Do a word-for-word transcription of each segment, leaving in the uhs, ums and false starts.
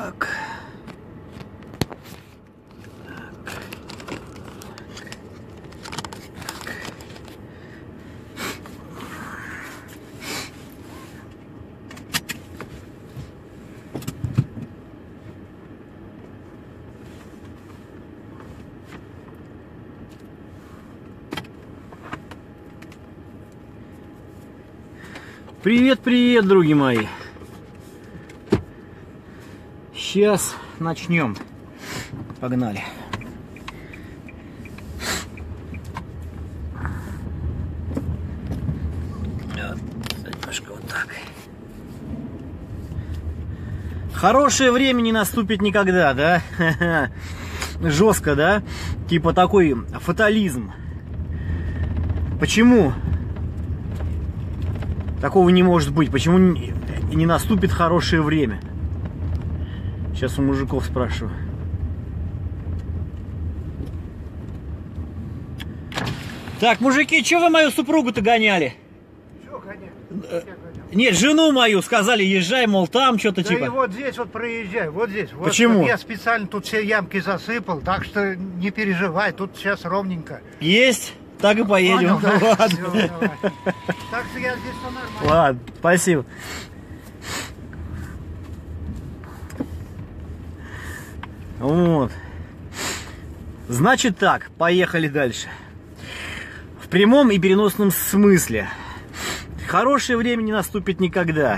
Так. Привет, привет, други мои. Сейчас начнем. Погнали. Немножко вот так. Хорошее время не наступит никогда, да? Жестко, да? Типа такой фатализм. Почему? Такого не может быть. Почему не наступит хорошее время? Сейчас у мужиков спрашиваю. Так, мужики, что вы мою супругу-то гоняли? Что гоняли? Нет, жену мою сказали, езжай, мол, там что-то да типа. И вот здесь вот проезжай, вот здесь. Вот Почему? Я специально тут все ямки засыпал, так что не переживай, тут сейчас ровненько. Есть? Так и поедем. Понял, да? Ладно. Все, давай. Так что я здесь все нормально. Ладно, спасибо. Вот. Значит так, поехали дальше. В прямом и переносном смысле. Хорошее время не наступит никогда.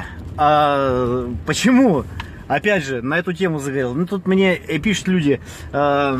А почему? Опять же, на эту тему заговорил. Ну, тут мне пишут люди. Э,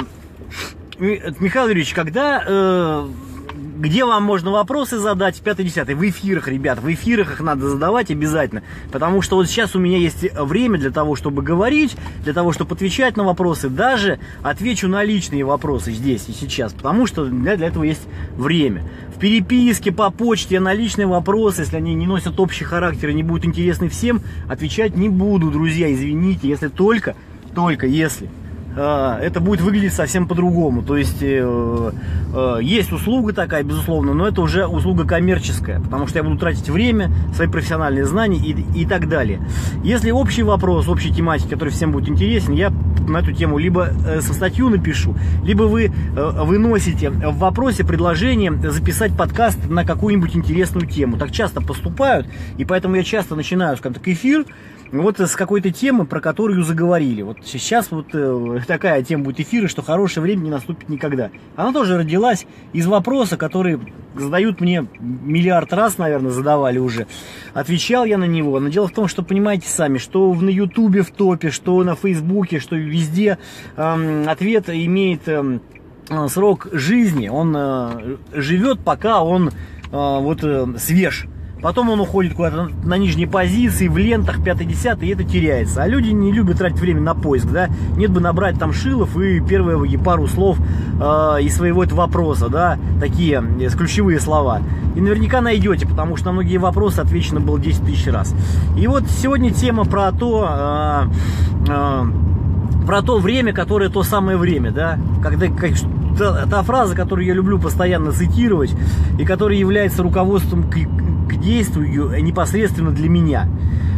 Михаил Юрьевич, когда... Э, где вам можно вопросы задать? пятый-десятый. В эфирах, ребят. В эфирах их надо задавать обязательно. Потому что вот сейчас у меня есть время для того, чтобы говорить, для того, чтобы отвечать на вопросы. Даже отвечу на личные вопросы здесь и сейчас. Потому что для, для этого есть время. В переписке, по почте, на личные вопросы, если они не носят общий характер и не будут интересны всем, отвечать не буду, друзья. Извините, если только, только если... это будет выглядеть совсем по-другому. То есть э, э, есть услуга такая, безусловно, но это уже услуга коммерческая, потому что я буду тратить время, свои профессиональные знания и, и так далее. Если общий вопрос, общей тематики, который всем будет интересен, я на эту тему либо э, со статью напишу, либо вы э, выносите в вопросе предложение записать подкаст на какую-нибудь интересную тему. Так часто поступают, и поэтому я часто начинаю, скажем так, эфир вот с какой-то темы, про которую заговорили. Вот сейчас вот э, такая тема будет эфира, что хорошее время не наступит никогда. Она тоже родилась из вопроса, который задают мне миллиард раз, наверное, задавали уже. Отвечал я на него. Но дело в том, что, понимаете сами, что на Ютубе в топе, что на Фейсбуке, что везде э, ответ имеет э, срок жизни. Он э, живет, пока он э, вот э, свеж. Потом он уходит куда-то на, на нижние позиции, в лентах, пятый-десятый, и это теряется. А люди не любят тратить время на поиск, да. Нет бы набрать там шилов и первые пару слов э, из своего этого вопроса, да, такие э, ключевые слова. И наверняка найдете, потому что на многие вопросы отвечено было десять тысяч раз. И вот сегодня тема про то, э, э, про то время, которое то самое время, да. Когда, как, та, та фраза, которую я люблю постоянно цитировать, и которая является руководством к к действию непосредственно для меня.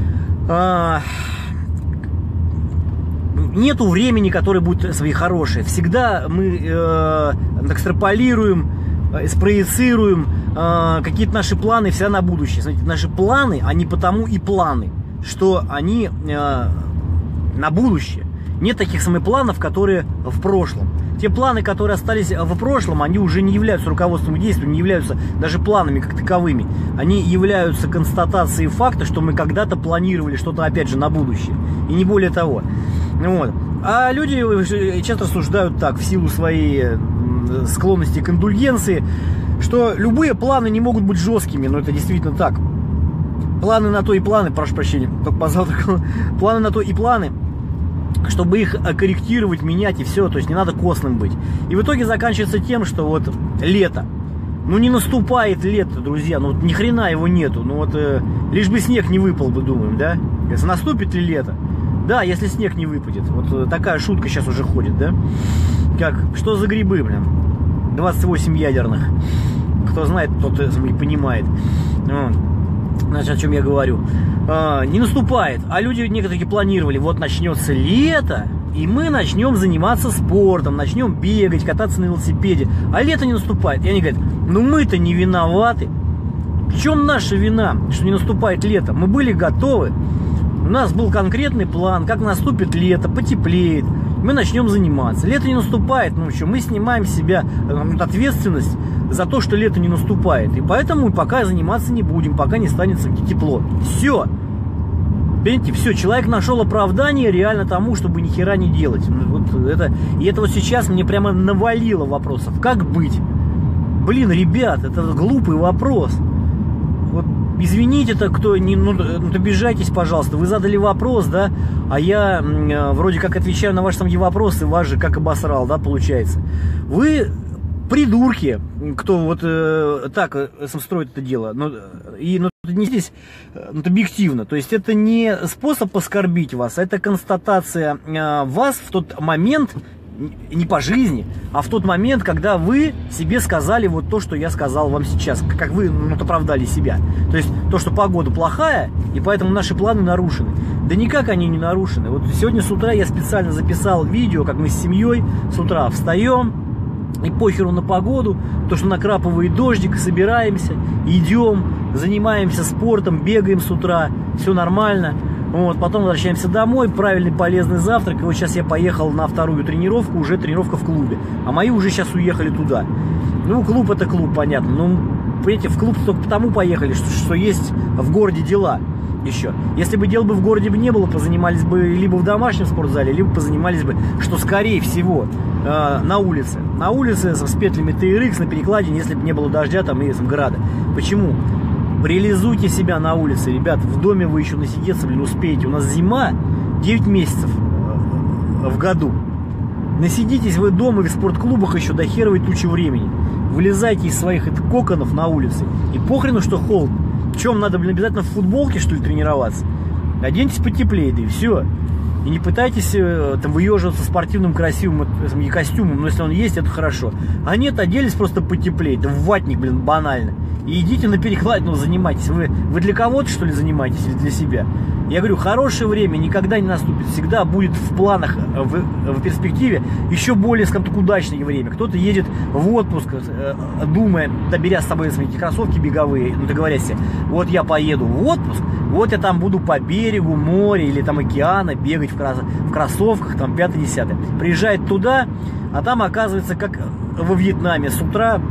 А, нету времени, которое будет свои хорошие. Всегда мы э, экстраполируем, э, спроецируем э, какие-то наши планы всегда на будущее. Смотрите, наши планы, они потому и планы, что они э, на будущее. Нет таких самых планов, которые в прошлом. Те планы, которые остались в прошлом, они уже не являются руководством к действию, не являются даже планами как таковыми. Они являются констатацией факта, что мы когда-то планировали что-то, опять же, на будущее. И не более того. Вот. А люди часто рассуждают так, в силу своей склонности к индульгенции, что любые планы не могут быть жесткими, но это действительно так. Планы на то и планы, прошу прощения, только позавтракал. Планы на то и планы, чтобы их корректировать, менять и все, то есть не надо костным быть. И в итоге заканчивается тем, что вот лето. Ну не наступает лето, друзья, ну вот ни хрена его нету. Ну вот э, лишь бы снег не выпал бы, думаем, да? Если наступит ли лето? Да, если снег не выпадет. Вот э, такая шутка сейчас уже ходит, да? Как, что за грибы, блин? двадцать восемь ядерных. Кто знает, тот и понимает. Вот. Значит, о чем я говорю? А, не наступает. А люди некоторые планировали, вот начнется лето, и мы начнем заниматься спортом, начнем бегать, кататься на велосипеде. А лето не наступает. И они говорят, ну мы-то не виноваты. В чем наша вина, что не наступает лето? Мы были готовы. У нас был конкретный план, как наступит лето, потеплеет, мы начнем заниматься. Лето не наступает, ну что, мы снимаем с себя ответственность за то, что лето не наступает. И поэтому мы пока заниматься не будем, пока не станет тепло. Все. Понимаете, все, человек нашел оправдание реально тому, чтобы ни хера не делать. Вот это, и это вот сейчас мне прямо навалило вопросов. Как быть? Блин, ребят, это глупый вопрос. Вот извините, так кто не, ну, ну обижайтесь, пожалуйста. Вы задали вопрос, да, а я э, вроде как отвечаю на ваши самые вопросы, вас же как обосрал, да, получается. Вы придурки, кто вот э, так э, строит это дело, но, и ну, не здесь ну, объективно, то есть это не способ оскорбить вас, а это констатация э, вас в тот момент, не по жизни, а в тот момент, когда вы себе сказали вот то, что я сказал вам сейчас, как вы ну, оправдали себя. То есть то, что погода плохая, и поэтому наши планы нарушены. Да никак они не нарушены. Вот сегодня с утра я специально записал видео, как мы с семьей с утра встаем, и похеру на погоду, то, что накрапывает дождик, собираемся, идем, занимаемся спортом, бегаем с утра, все нормально. Вот, потом возвращаемся домой, правильный полезный завтрак. И вот сейчас я поехал на вторую тренировку, уже тренировка в клубе. А мои уже сейчас уехали туда. Ну, клуб это клуб, понятно. Ну, понимаете, в клуб только потому поехали, что, что есть в городе дела еще. Если бы дел бы в городе бы не было, позанимались бы либо в домашнем спортзале, либо позанимались бы, что скорее всего, э, на улице. На улице с петлями Т Р Х на перекладине, если бы не было дождя там и града. Почему? Реализуйте себя на улице, ребят, в доме вы еще насидеться, блин, успеете. У нас зима, девять месяцев в году. Насидитесь вы дома и в спортклубах еще до херовой тучи времени. Вылезайте из своих коконов на улице. И похрену, что холодно. Чем надо, блин, обязательно в футболке, что ли, тренироваться? Оденьтесь потеплее, да и все. И не пытайтесь там выеживаться спортивным красивым костюмом, но если он есть, это хорошо. А нет, оделись просто потеплее, да в ватник, блин, банально. И идите на перекладину, занимайтесь. Вы, вы для кого-то, что ли, занимаетесь или для себя? Я говорю, хорошее время никогда не наступит. Всегда будет в планах, в, в перспективе еще более, скажем так, удачное время. Кто-то едет в отпуск, думая, да, беря с собой свои кроссовки беговые, ну, договорясь себе, вот я поеду в отпуск, вот я там буду по берегу моря или там океана бегать в, крос, в кроссовках, там, пятое-десятое. Приезжает туда, а там оказывается, как во Вьетнаме, с утра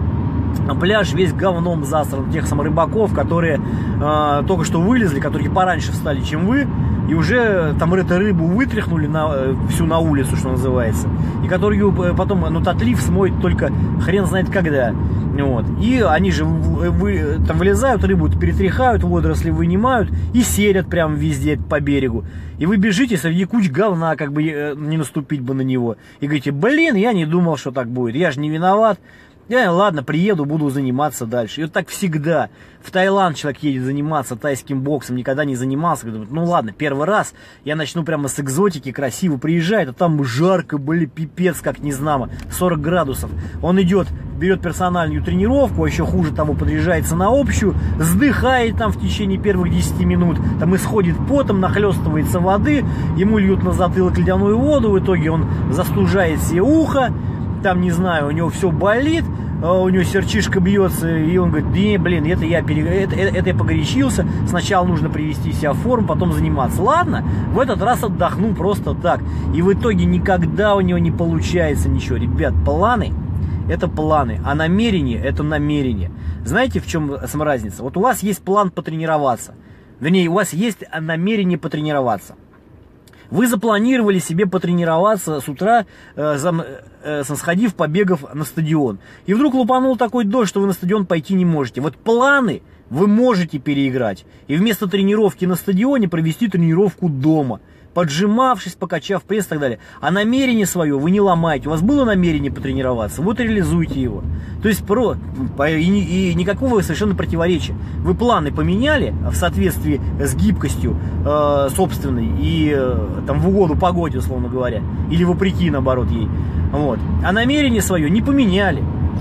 пляж весь говном засран тех самых рыбаков, которые э, только что вылезли, которые пораньше встали, чем вы, и уже там эту рыбу вытряхнули на, э, всю на улицу, что называется, и которую потом, ну, отлив смоет только хрен знает когда. Вот. И они же вы, там вылезают, рыбу перетряхают, водоросли вынимают и серят прямо везде по берегу. И вы бежите среди куч говна, как бы э, не наступить бы на него. И говорите, блин, я не думал, что так будет, я же не виноват. Я, ладно, приеду, буду заниматься дальше. И вот так всегда. В Таиланд человек едет заниматься тайским боксом, никогда не занимался. Говорит, ну ладно, первый раз я начну прямо с экзотики, красиво приезжает, а там жарко, были пипец, как не знамо, сорок градусов. Он идет, берет персональную тренировку, а еще хуже того, подъезжается на общую, вздыхает там в течение первых десяти минут, там исходит потом, нахлестывается воды, ему льют на затылок ледяную воду, в итоге он застужает себе ухо, там, не знаю, у него все болит, у него сердчишка бьется, и он говорит, да, блин, это я, пере... это, это я погорячился, сначала нужно привести себя в форму, потом заниматься. Ладно, в этот раз отдохну просто так. И в итоге никогда у него не получается ничего. Ребят, планы – это планы, а намерение – это намерение. Знаете, в чем сама разница? Вот у вас есть план потренироваться, вернее, у вас есть намерение потренироваться. Вы запланировали себе потренироваться с утра, э, зам, э, сходив, побегав на стадион. И вдруг лупанул такой дождь, что вы на стадион пойти не можете. Вот планы вы можете переиграть. И вместо тренировки на стадионе провести тренировку дома. Поджимавшись, покачав пресс и так далее. А намерение свое вы не ломаете. У вас было намерение потренироваться, вот реализуйте его. То есть про, и, и никакого совершенно противоречия. Вы планы поменяли в соответствии с гибкостью э, собственной и э, там, в угоду погоде, условно говоря. Или вопреки, наоборот, ей. Вот. А намерение свое не поменяли.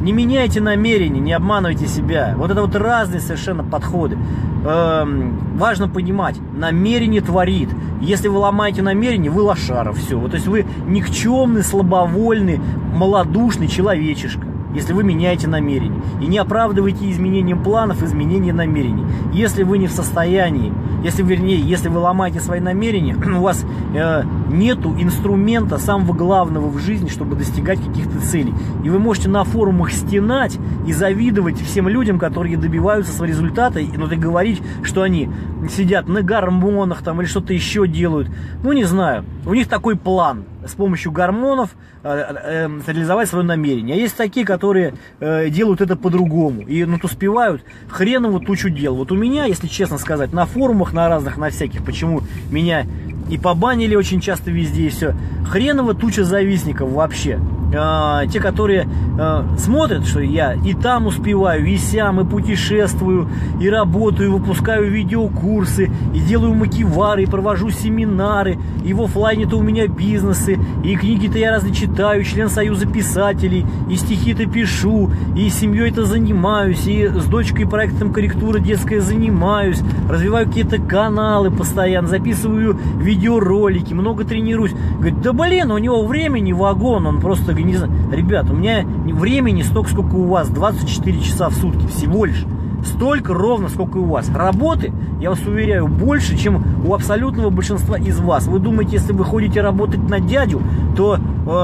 Не меняйте намерения, не обманывайте себя. Вот это вот разные совершенно подходы. Эм, важно понимать, намерение творит. Если вы ломаете намерение, вы лошара, все. Вот, то есть вы никчемный, слабовольный, малодушный человечишка, если вы меняете намерение. И не оправдывайте изменением планов, изменение намерений. Если вы не в состоянии, если, вернее, если вы ломаете свои намерения, у вас э, нету инструмента самого главного в жизни, чтобы достигать каких-то целей. И вы можете на форумах стенать и завидовать всем людям, которые добиваются своего результата, и, ну, и говорить, что они сидят на гормонах там, или что-то еще делают. Ну, не знаю. У них такой план с помощью гормонов э, э, реализовать свое намерение. А есть такие, которые э, делают это по-другому. И ну, успевают хреново тучу дел. Вот у меня, если честно сказать, на форумах, на разных, на всяких, почему меня и побанили очень часто везде, и все. Хреново туча завистников вообще. Э, те, которые э, смотрят, что я и там успеваю, и сям, и путешествую, и работаю, и выпускаю видеокурсы, и делаю макивары, и провожу семинары, и в оффлайне-то у меня бизнесы, и книги-то я разные читаю, член Союза писателей, и стихи-то пишу, и семьей-то занимаюсь, и с дочкой проектом корректура детская занимаюсь, развиваю какие-то каналы постоянно, записываю видеоролики, много тренируюсь. Говорит, да блин, у него времени вагон, он просто, не знаю. Ребят, у меня времени столько, сколько у вас, двадцать четыре часа в сутки всего лишь. Столько ровно, сколько и у вас. Работы, я вас уверяю, больше, чем у абсолютного большинства из вас. Вы думаете, если вы ходите работать на дядю, то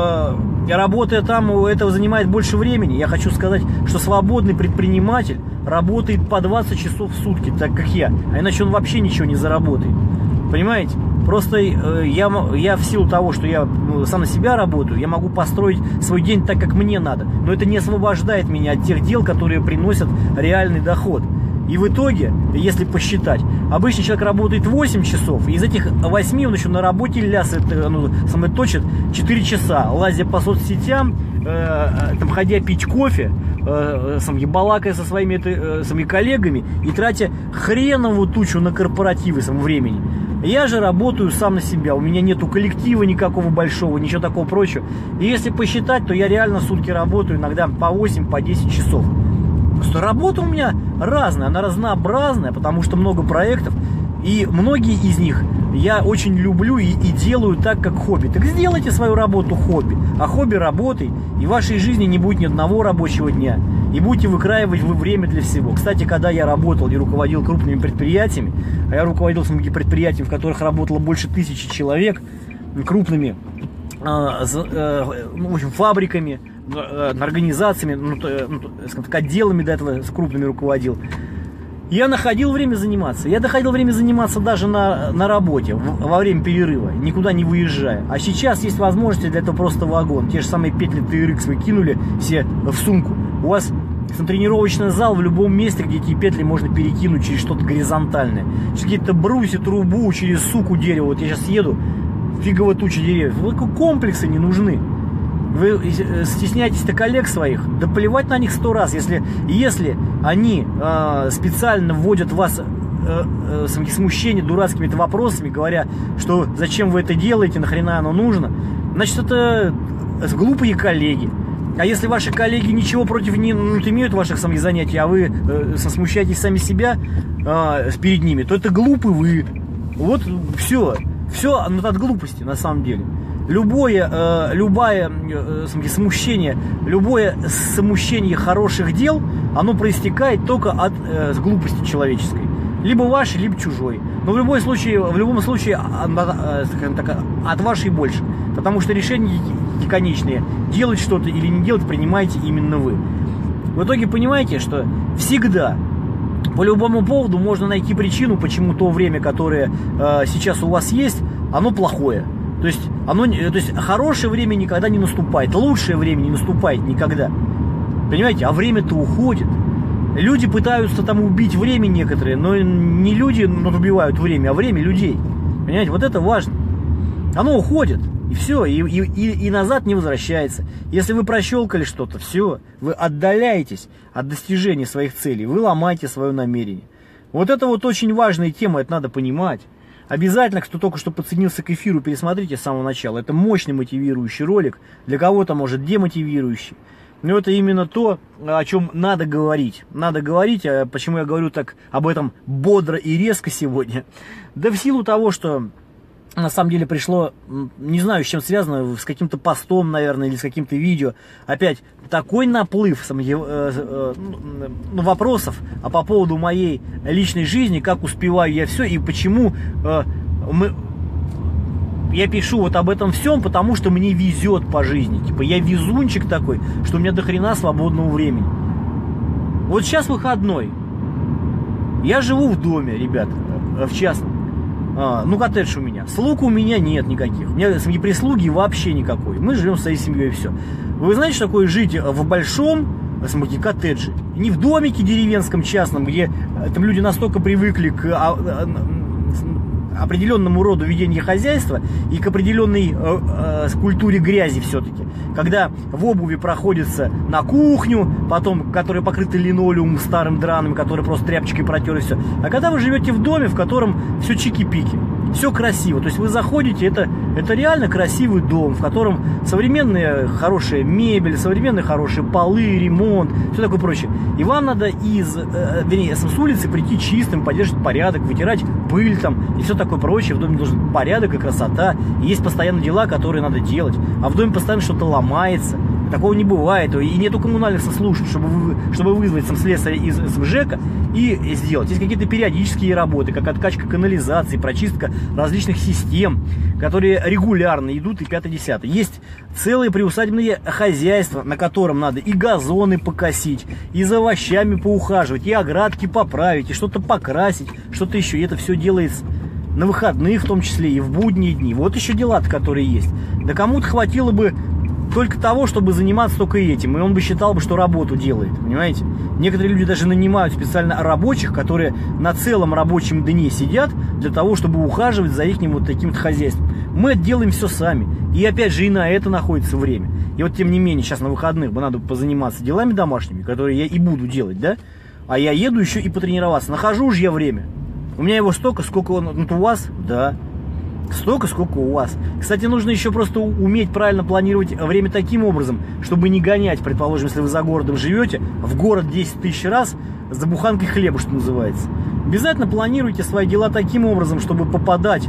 э, работая там, это занимает больше времени? Я хочу сказать, что свободный предприниматель работает по двадцать часов в сутки, так как я. А иначе он вообще ничего не заработает. Понимаете? Просто э, я, я в силу того, что я ну, сам на себя работаю, я могу построить свой день так, как мне надо. Но это не освобождает меня от тех дел, которые приносят реальный доход. И в итоге, если посчитать, обычный человек работает восемь часов, и из этих восьми он еще на работе лясает, ну, самое точит четыре часа, лазя по соцсетям, э, там, ходя пить кофе, э, сам, балакая со своими, э, своими коллегами и тратя хреновую тучу на корпоративы сам, времени. Я же работаю сам на себя, у меня нету коллектива никакого большого, ничего такого прочего. И если посчитать, то я реально сутки работаю, иногда по восемь, по десять часов. Просто работа у меня разная, она разнообразная, потому что много проектов. И многие из них я очень люблю и, и делаю так, как хобби. Так сделайте свою работу хобби. А хобби работой, и в вашей жизни не будет ни одного рабочего дня. И будете выкраивать вы время для всего. Кстати, когда я работал и руководил крупными предприятиями, а я руководил предприятиями, в которых работало больше тысячи человек, крупными э, э, ну, в общем, фабриками, э, организациями, ну, ну, скажем так, отделами до этого с крупными руководил, я находил время заниматься. Я находил время заниматься даже на, на работе, в, во время перерыва, никуда не выезжая. А сейчас есть возможности для этого просто вагон. Те же самые петли ти эр икс вы кинули все в сумку. У вас тренировочный зал в любом месте, где эти петли можно перекинуть через что-то горизонтальное. Через какие-то брусья, трубу, через суку дерева. Вот я сейчас еду, фигово туча деревьев. Вот комплексы не нужны. Вы стесняетесь-то коллег своих? Да плевать на них сто раз. Если, если они э, специально вводят вас э, э, смущение дурацкими вопросами, говоря, что зачем вы это делаете, нахрена оно нужно, значит, это глупые коллеги. А если ваши коллеги ничего против не ну, имеют ваших самих занятий, а вы э, смущаетесь сами себя э, перед ними, то это глупы вы. Вот все. Все от глупости на самом деле. Любое, э, любое э, смущение, любое смущение хороших дел, оно проистекает только от э, глупости человеческой. Либо вашей, либо чужой. Но в любом случае, в любом случае от, так, от вашей больше. Потому что решения конечные, делать что-то или не делать, принимаете именно вы. В итоге понимаете, что всегда по любому поводу можно найти причину, почему то время, которое э, сейчас у вас есть, оно плохое. То есть, оно, то есть хорошее время никогда не наступает, лучшее время не наступает никогда. Понимаете, а время-то уходит. Люди пытаются там убить время некоторые, но не люди убивают время, а время людей. Понимаете, вот это важно. Оно уходит, и все, и, и, и назад не возвращается. Если вы прощелкали что-то, все, вы отдаляетесь от достижения своих целей, вы ломаете свое намерение. Вот это вот очень важная тема, это надо понимать. Обязательно, кто только что подсоединился к эфиру, пересмотрите с самого начала. Это мощный мотивирующий ролик, для кого-то, может, демотивирующий. Но это именно то, о чем надо говорить. Надо говорить, а почему я говорю так об этом бодро и резко сегодня. Да в силу того, что на самом деле пришло, не знаю, с чем связано, с каким-то постом, наверное, или с каким-то видео, опять такой наплыв ну, вопросов а по поводу моей личной жизни, как успеваю я все и почему э, мы... Я пишу вот об этом всем, потому что мне везет по жизни. Типа я везунчик такой, что у меня до хрена свободного времени. Вот сейчас выходной. Я живу в доме, ребят, в частном. А, ну, коттедж у меня. Слуг у меня нет никаких. У меня семьи прислуги вообще никакой. Мы живем своей семьей и все. Вы знаете, что такое жить в большом, смотрите, коттедже? Не в домике деревенском частном, где там люди настолько привыкли к определенному роду ведения хозяйства и к определенной э, э, культуре грязи все-таки. Когда в обуви проходится на кухню, потом, которая покрыта линолеумом старым драным, который просто тряпочкой протер и все. А когда вы живете в доме, в котором все чики-пики, все красиво. То есть вы заходите, это, это реально красивый дом, в котором современная хорошая мебель, современные хорошие полы, ремонт, все такое прочее. И вам надо из, э, вернее, с улицы прийти чистым, поддерживать порядок, вытирать пыль там и все такое прочее. В доме должен быть порядок и красота. И есть постоянно дела, которые надо делать. А в доме постоянно что-то ломается. Такого не бывает. И нету коммунальных служб, чтобы, вы, чтобы вызвать сам слесаря из, из ЖЭКа и сделать. Есть какие-то периодические работы, как откачка канализации, прочистка различных систем, которые регулярно идут и пятое-десятое. Есть целые приусадебные хозяйства, на котором надо и газоны покосить, и за овощами поухаживать, и оградки поправить, и что-то покрасить, что-то еще. И это все делается на выходных, в том числе и в будние дни. Вот еще дела-то, которые есть. Да кому-то хватило бы только того, чтобы заниматься только этим, и он бы считал, бы, что работу делает, понимаете? Некоторые люди даже нанимают специально рабочих, которые на целом рабочем дне сидят для того, чтобы ухаживать за их вот таким-то хозяйством. Мы делаем все сами, и опять же и на это находится время. И вот тем не менее, сейчас на выходных бы надо позаниматься делами домашними, которые я и буду делать, да? А я еду еще и потренироваться. Нахожу же я время. У меня его столько, сколько он, вот у вас, да. Столько, сколько у вас. Кстати, нужно еще просто уметь правильно планировать время таким образом, чтобы не гонять, предположим, если вы за городом живете, в город десять тысяч раз за буханкой хлеба, что называется. Обязательно планируйте свои дела таким образом, чтобы попадать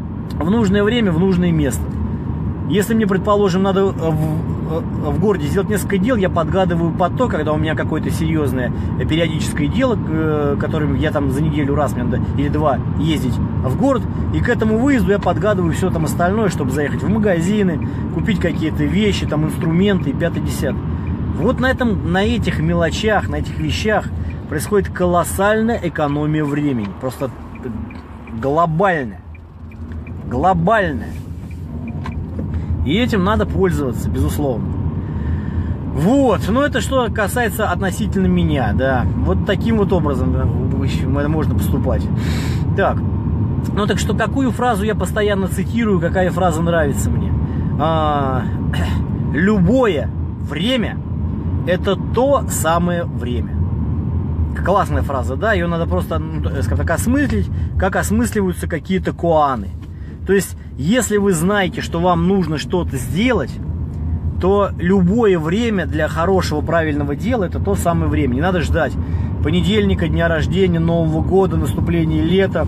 в нужное время, в нужное место. Если мне, предположим, надо в, в городе сделать несколько дел, я подгадываю под то, когда у меня какое-то серьезное периодическое дело, которым я там за неделю раз мне надо или два ездить в город, и к этому выезду я подгадываю все там остальное, чтобы заехать в магазины, купить какие-то вещи, там инструменты и пятое-десятое. Вот на этом, на этих мелочах, на этих вещах происходит колоссальная экономия времени. Просто глобальная. Глобальная. И этим надо пользоваться, безусловно. Вот, ну это что касается относительно меня, да. Вот таким вот образом да, можно поступать. Так, ну так что, какую фразу я постоянно цитирую, какая фраза нравится мне? А, любое время – это то самое время. Классная фраза, да, ее надо просто, ну, скажем так, осмыслить, как осмысливаются какие-то коаны. То есть, если вы знаете, что вам нужно что-то сделать, то любое время для хорошего, правильного дела – это то самое время. Не надо ждать понедельника, дня рождения, Нового года, наступления лета,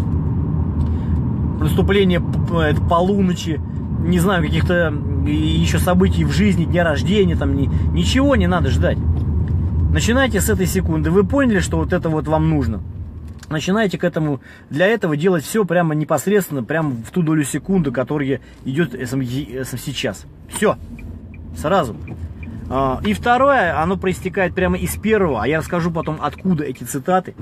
наступления полуночи, не знаю, каких-то еще событий в жизни, дня рождения, там ничего не надо ждать. Начинайте с этой секунды. Вы поняли, что вот это вот вам нужно? Начинайте к этому, для этого делать все прямо непосредственно, прямо в ту долю секунды, которая идет сейчас. Все. Сразу. И второе, оно проистекает прямо из первого, а я расскажу потом, откуда эти цитаты.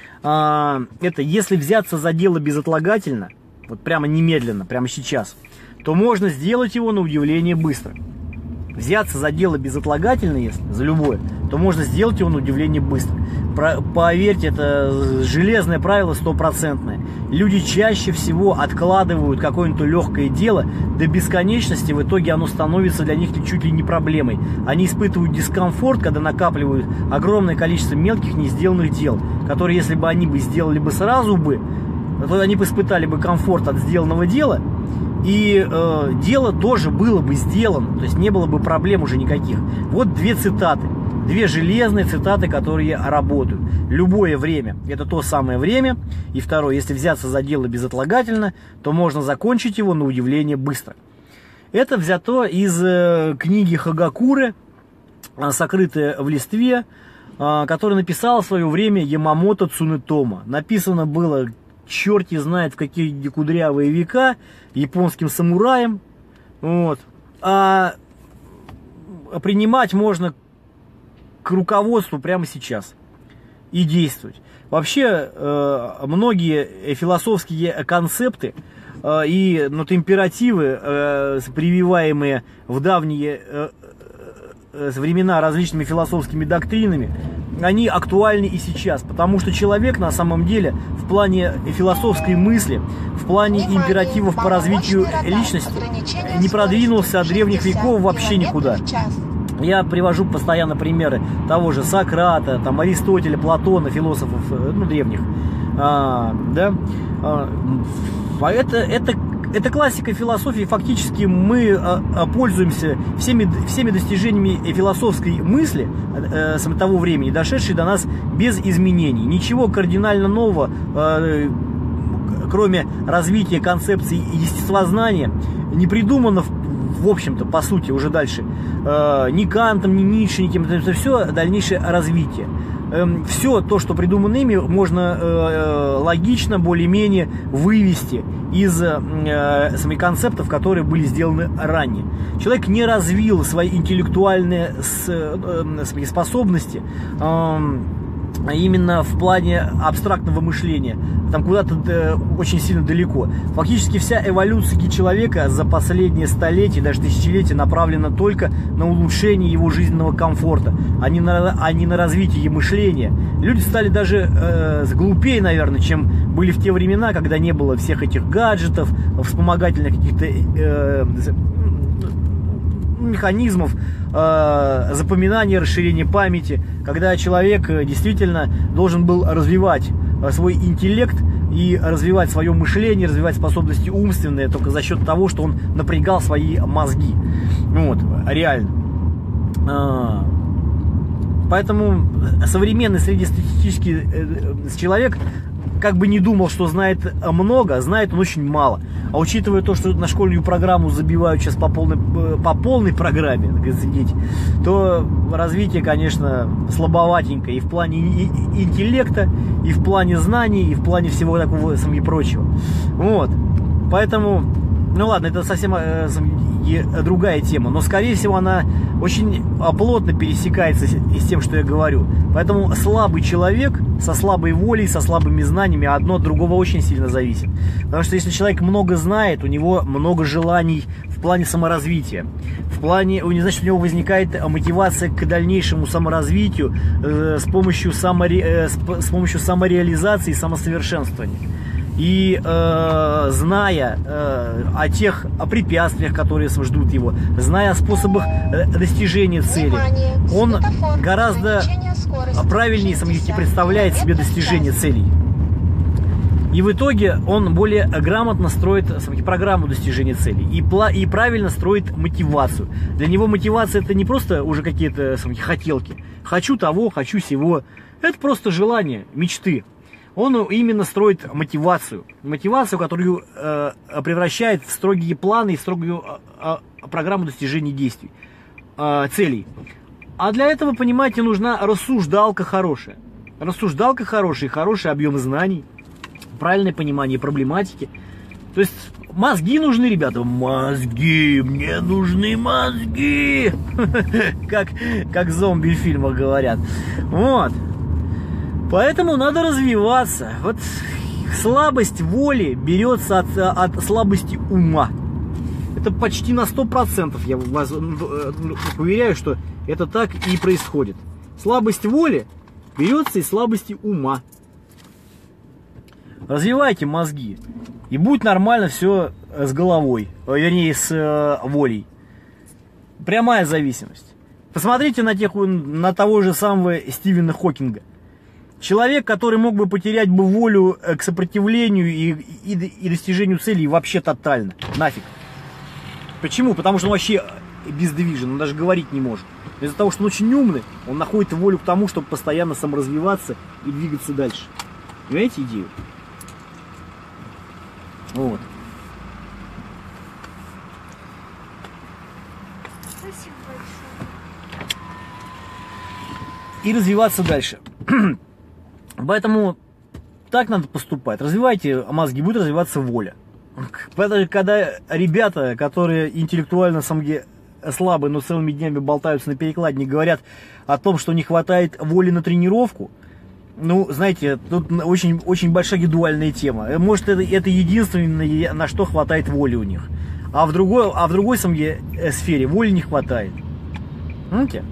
Это если взяться за дело безотлагательно, вот прямо немедленно, прямо сейчас, то можно сделать его на удивление быстро. Взяться за дело безотлагательно, если за любое, то можно сделать его на удивление быстро. Про, поверьте, это железное правило стопроцентное. Люди чаще всего откладывают какое-нибудь легкое дело до бесконечности, в итоге оно становится для них чуть ли не проблемой. Они испытывают дискомфорт, когда накапливают огромное количество мелких не сделанных дел, которые, если бы они бы сделали бы сразу бы, они бы испытали бы комфорт от сделанного дела, и э, дело тоже было бы сделано, то есть не было бы проблем уже никаких. Вот две цитаты, две железные цитаты, которые работают. Любое время – это то самое время. И второе, если взяться за дело безотлагательно, то можно закончить его на удивление быстро. Это взято из э, книги Хагакуры «Сокрытое в листве», э, которую написал в свое время Ямамото Цунетома. Написано было черти знает в какие кудрявые века, японским самураем. Вот. А принимать можно к руководству прямо сейчас и действовать. Вообще, э, многие философские концепты э, и ну, императивы, э, прививаемые в давние э, э, времена различными философскими доктринами, они актуальны и сейчас, потому что человек на самом деле в плане философской мысли, в плане императивов по развитию личности не продвинулся от древних веков вообще никуда. Я привожу постоянно примеры того же Сократа, там, Аристотеля, Платона, философов ну, древних. А, да? а, это, это, это классика философии. Фактически мы а, пользуемся всеми, всеми достижениями философской мысли а, с того времени, дошедшей до нас без изменений. Ничего кардинально нового, а, кроме развития концепции естествознания, не придумано в в общем-то, по сути, уже дальше, э, ни Кантом, ни Ницше, ни кем-то, это все дальнейшее развитие. Э, все то, что придумано ими, можно э, логично, более-менее вывести из э, самих концептов, которые были сделаны ранее. Человек не развил свои интеллектуальные с, э, способности, э, именно в плане абстрактного мышления, там куда-то э, очень сильно далеко. Фактически вся эволюция человека за последние столетия, даже тысячелетия направлена только на улучшение его жизненного комфорта, а не на, а не на развитие мышления. Люди стали даже э, глупее, наверное, чем были в те времена, когда не было всех этих гаджетов, вспомогательных каких-то э, механизмов э, запоминания, расширения памяти, когда человек действительно должен был развивать свой интеллект и развивать свое мышление, развивать способности умственные только за счет того, что он напрягал свои мозги. Вот, реально. А, поэтому современный среднестатистический человек как бы не думал, что знает много, знает он очень мало. А учитывая то, что на школьную программу забивают сейчас по полной, по полной программе, дети, то развитие, конечно, слабоватенько и в плане интеллекта, и в плане знаний, и в плане всего такого и прочего. Вот. Поэтому, ну ладно, это совсем э, другая тема, но, скорее всего, она очень плотно пересекается с тем, что я говорю. Поэтому слабый человек со слабой волей, со слабыми знаниями одно от другого очень сильно зависит. Потому что если человек много знает, у него много желаний в плане саморазвития. В плане, не значит, у него возникает мотивация к дальнейшему саморазвитию э, с, помощью саморе, э, с, с помощью самореализации и самосовершенствования. И э, зная э, о тех о препятствиях, которые ждут его, зная о способах достижения цели, он гораздо правильнее представляет себе достижение целей. И в итоге он более грамотно строит программу достижения целей и, и правильно строит мотивацию. Для него мотивация — это не просто уже какие-то хотелки. Хочу того, хочу сего. Это просто желание, мечты. Он именно строит мотивацию. Мотивацию, которую э, превращает в строгие планы и в строгую э, э, программу достижения действий, э, целей. А для этого, понимаете, нужна рассуждалка хорошая. Рассуждалка хорошая, хороший объем знаний, правильное понимание проблематики. То есть мозги нужны, ребята. Мозги, мне нужны мозги. Как, как зомби в фильмах говорят. Вот. Поэтому надо развиваться. Вот слабость воли берется от, от слабости ума. Это почти на сто процентов, я вас уверяю, что это так и происходит. Слабость воли берется из слабости ума. Развивайте мозги, и будет нормально все с головой, вернее, с э, волей. Прямая зависимость. Посмотрите на, тех, на того же самого Стивена Хокинга. Человек, который мог бы потерять бы волю к сопротивлению и, и, и достижению целей вообще тотально. Нафиг. Почему? Потому что он вообще бездвижен, он даже говорить не может. Из-за того, что он очень умный, он находит волю к тому, чтобы постоянно саморазвиваться и двигаться дальше. Понимаете идею? Вот. Спасибо большое. И развиваться дальше. Поэтому так надо поступать. Развивайте мозги, будет развиваться воля. Когда ребята, которые интеллектуально самги слабые, но целыми днями болтаются на перекладине, говорят о том, что не хватает воли на тренировку, ну, знаете, тут очень, очень большая индивидуальная тема. Может, это, это единственное, на что хватает воли у них. А в другой, а в другой самге сфере воли не хватает. Понимаете?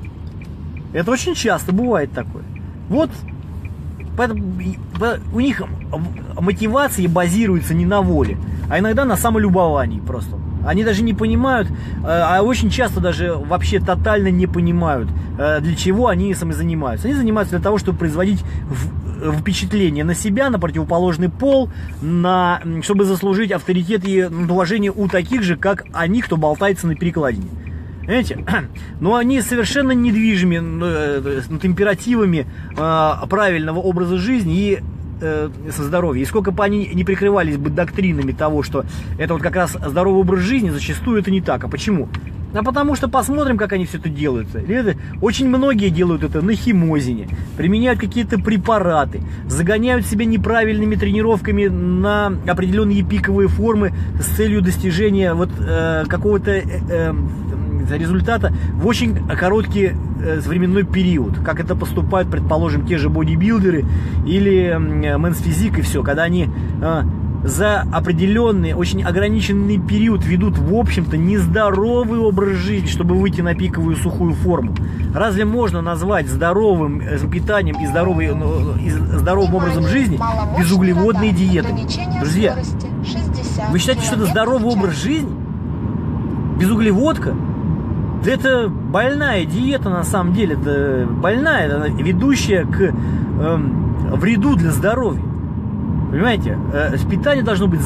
Это очень часто бывает такое. Вот, поэтому у них мотивация базируется не на воле, а иногда на самолюбовании просто. Они даже не понимают, а очень часто даже вообще тотально не понимают, для чего они сами занимаются. Они занимаются для того, чтобы производить впечатление на себя, на противоположный пол, на, чтобы заслужить авторитет и уважение у таких же, как они, кто болтается на перекладине. Понимаете? Но они совершенно недвижимы над императивами правильного образа жизни и со здоровьем. И сколько бы они не прикрывались бы доктринами того, что это вот как раз здоровый образ жизни, зачастую это не так. А почему? А потому что посмотрим, как они все это делают. Очень многие делают это на химозине, применяют какие-то препараты, загоняют себя неправильными тренировками на определенные пиковые формы с целью достижения вот э, какого-то э, э, результата в очень короткий э, временной период, как это поступают, предположим, те же бодибилдеры или э, Men's Physique и все, когда они э, за определенный, очень ограниченный период ведут, в общем-то, нездоровый образ жизни, чтобы выйти на пиковую сухую форму. Разве можно назвать здоровым питанием и, здоровый, и здоровым образом жизни безуглеводные диеты? Друзья, вы считаете, что это здоровый образ жизни? Безуглеводка? Да это больная диета на самом деле, это больная, это ведущая к э, вреду для здоровья. Понимаете, э, питание должно быть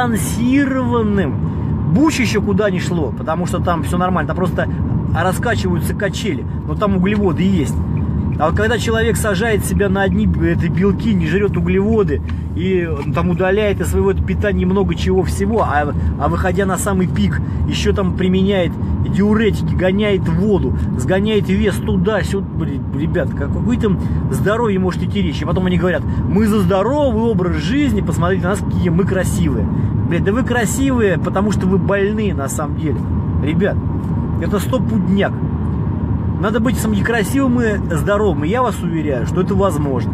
сбалансированным. Буч еще куда ни шло, потому что там все нормально, там просто раскачиваются качели, но там углеводы есть. А вот когда человек сажает себя на одни это, белки, не жрет углеводы и там удаляет из своего питания много чего всего, а, а выходя на самый пик, еще там применяет диуретики, гоняет воду, сгоняет вес туда-сюда, блин, ребят, какой там здоровье может идти речь. И потом они говорят, мы за здоровый образ жизни, посмотрите на нас, какие мы красивые. Блин, да вы красивые, потому что вы больны на самом деле. Ребят, это стопудняк. Надо быть красивым и здоровым, и я вас уверяю, что это возможно.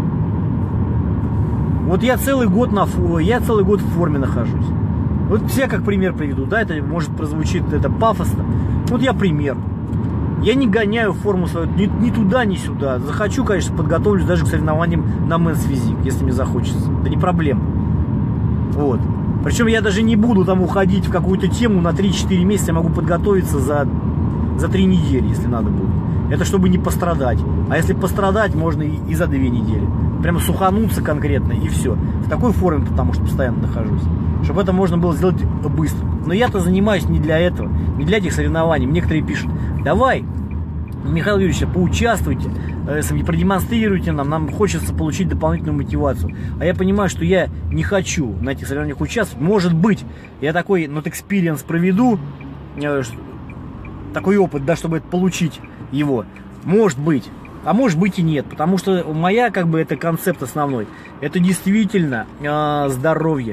Вот я целый год, на, я целый год в форме нахожусь. Вот все как пример приведу, да, это может прозвучит это пафосно. Вот я пример. Я не гоняю форму свою ни, ни туда, ни сюда. Захочу, конечно, подготовлюсь даже к соревнованиям на Men's Physique, если мне захочется. Это не проблема. Вот. Причем я даже не буду там уходить в какую-то тему на три-четыре месяца, я могу подготовиться за, за три недели, если надо будет. Это чтобы не пострадать. А если пострадать, можно и, и за две недели. Прямо сухануться конкретно и все. В такой форме, потому что постоянно нахожусь. Чтобы это можно было сделать быстро. Но я-то занимаюсь не для этого, не для этих соревнований. Некоторые пишут, давай, Михаил Юрьевич, поучаствуйте, продемонстрируйте нам, нам хочется получить дополнительную мотивацию. А я понимаю, что я не хочу на этих соревнованиях участвовать. Может быть, я такой not experience проведу, такой опыт, да, чтобы это получить его. Может быть. А может быть и нет. Потому что моя, как бы, это концепт основной. Это действительно э, здоровье.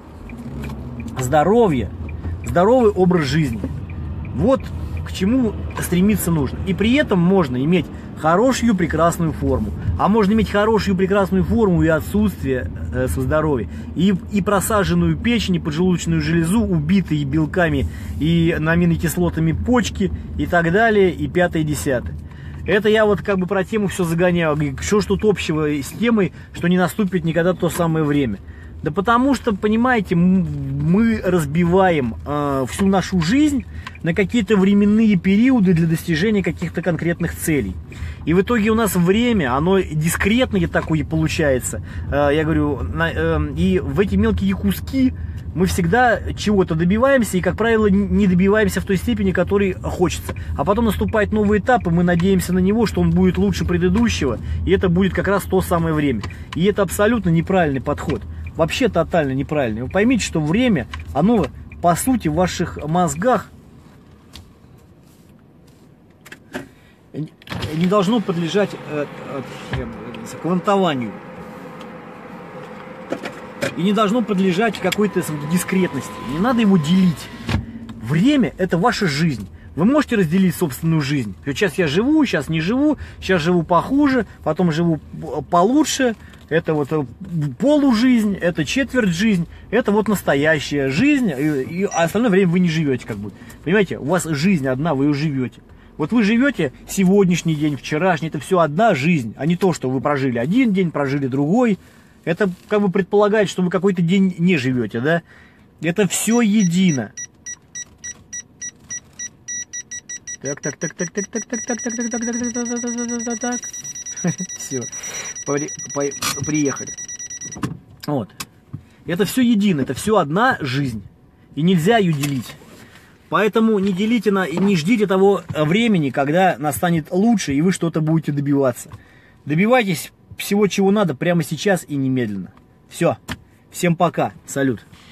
Здоровье. Здоровый образ жизни. Вот к чему стремиться нужно. И при этом можно иметь хорошую, прекрасную форму. А можно иметь хорошую, прекрасную форму и отсутствие э, со здоровья. И, и просаженную печень, и поджелудочную железу, убитые белками и аминокислотами почки, и так далее, и пятое, и десятое. Это я вот как бы про тему все загоняю. Что ж тут общего с темой, что не наступит никогда то самое время. Да потому что, понимаете, мы разбиваем э, всю нашу жизнь на какие-то временные периоды для достижения каких-то конкретных целей. И в итоге у нас время, оно дискретное такое получается. Э, я говорю, на, э, и в эти мелкие куски мы всегда чего-то добиваемся и, как правило, не добиваемся в той степени, которой хочется. А потом наступает новый этап, и мы надеемся на него, что он будет лучше предыдущего, и это будет как раз то самое время. И это абсолютно неправильный подход. Вообще тотально неправильный. Вы поймите, что время, оно, по сути, в ваших мозгах не должно подлежать э, э, э, квантованию. И не должно подлежать какой-то дискретности. Не надо его делить. Время – это ваша жизнь. Вы можете разделить собственную жизнь. Сейчас я живу, сейчас не живу, сейчас живу похуже, потом живу получше. Это вот полужизнь, это четверть жизнь, это вот настоящая жизнь, и, и остальное время вы не живете как бы. Понимаете, у вас жизнь одна, вы ее живете. Вот вы живете сегодняшний день, вчерашний, это все одна жизнь, а не то, что вы прожили один день, прожили другой. Это как бы предполагает, что вы какой-то день не живете, да? Это все едино. Так, так, так, так, так, так, так, так, так, так, так, так, так, так, так, так. Все, приехали. Вот. Это все едино, это все одна жизнь. И нельзя ее делить. Поэтому не делите на, и не ждите того времени, когда настанет лучше, и вы что-то будете добиваться. Добивайтесь всего, чего надо, прямо сейчас и немедленно. Все. Всем пока. Салют.